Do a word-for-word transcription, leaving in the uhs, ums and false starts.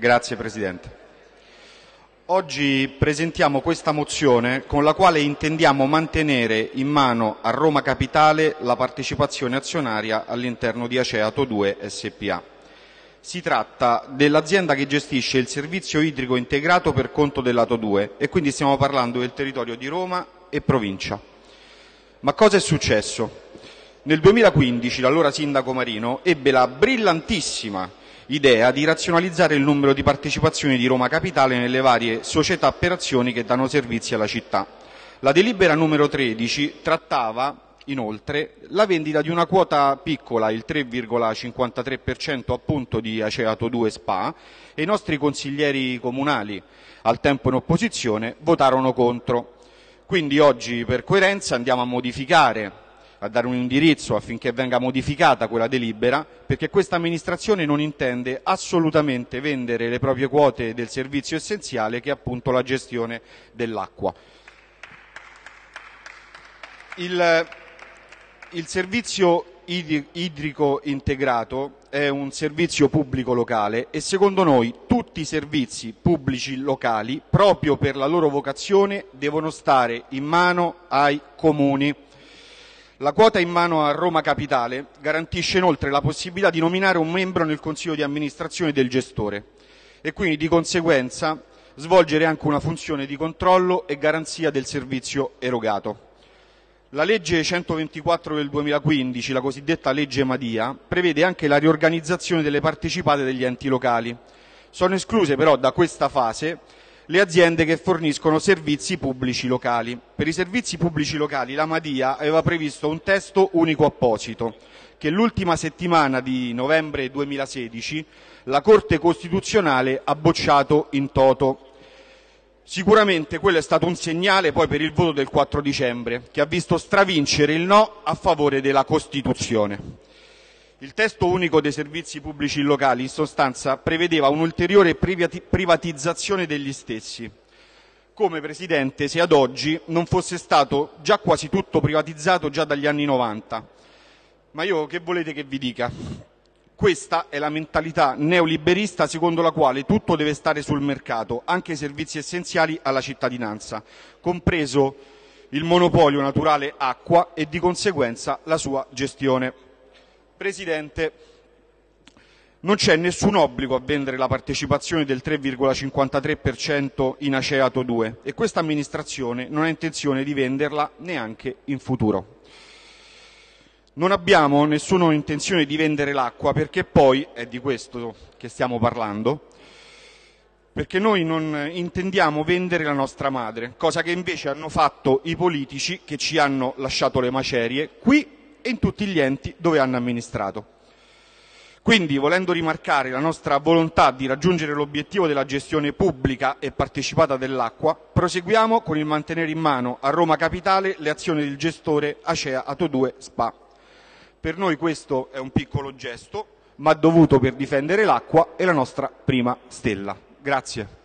Grazie Presidente. Oggi presentiamo questa mozione con la quale intendiamo mantenere in mano a Roma Capitale la partecipazione azionaria all'interno di Aceato due S P A. Si tratta dell'azienda che gestisce il servizio idrico integrato per conto dell'Ato due e quindi stiamo parlando del territorio di Roma e provincia. Ma cosa è successo? Nel duemilaquindici l'allora sindaco Marino ebbe la brillantissima idea di razionalizzare il numero di partecipazioni di Roma Capitale nelle varie società per azioni che danno servizi alla città. La delibera numero tredici trattava inoltre la vendita di una quota piccola, il tre virgola cinquantatré per cento appunto di Aceato due S P A, e i nostri consiglieri comunali, al tempo in opposizione, votarono contro. Quindi oggi per coerenza andiamo a modificare a dare un indirizzo affinché venga modificata quella delibera, perché questa amministrazione non intende assolutamente vendere le proprie quote del servizio essenziale che è appunto la gestione dell'acqua. Il, il servizio idrico integrato è un servizio pubblico locale e secondo noi tutti i servizi pubblici locali, proprio per la loro vocazione, devono stare in mano ai comuni. La quota in mano a Roma Capitale garantisce inoltre la possibilità di nominare un membro nel consiglio di amministrazione del gestore e quindi di conseguenza svolgere anche una funzione di controllo e garanzia del servizio erogato. La legge centoventiquattro del duemilaquindici, la cosiddetta legge Madia, prevede anche la riorganizzazione delle partecipate degli enti locali. Sono escluse però da questa fase le aziende che forniscono servizi pubblici locali. Per i servizi pubblici locali la Madia aveva previsto un testo unico apposito che l'ultima settimana di novembre duemilasedici la Corte Costituzionale ha bocciato in toto. Sicuramente quello è stato un segnale poi per il voto del quattro dicembre, che ha visto stravincere il no a favore della Costituzione. Il testo unico dei servizi pubblici locali in sostanza prevedeva un'ulteriore privatizzazione degli stessi. Come Presidente, se ad oggi non fosse stato già quasi tutto privatizzato già dagli anni novanta. Ma io che volete che vi dica? Questa è la mentalità neoliberista secondo la quale tutto deve stare sul mercato, anche i servizi essenziali alla cittadinanza, compreso il monopolio naturale acqua e di conseguenza la sua gestione. Presidente, non c'è nessun obbligo a vendere la partecipazione del tre virgola cinquantatré per cento in Aceato due e questa amministrazione non ha intenzione di venderla neanche in futuro. Non abbiamo nessuna intenzione di vendere l'acqua perché poi, è di questo che stiamo parlando, perché noi non intendiamo vendere la nostra madre, cosa che invece hanno fatto i politici che ci hanno lasciato le macerie qui e in tutti gli enti dove hanno amministrato. Quindi, volendo rimarcare la nostra volontà di raggiungere l'obiettivo della gestione pubblica e partecipata dell'acqua, proseguiamo con il mantenere in mano a Roma Capitale le azioni del gestore Aceato due S P A. Per noi questo è un piccolo gesto, ma dovuto per difendere l'acqua e la nostra prima stella. Grazie.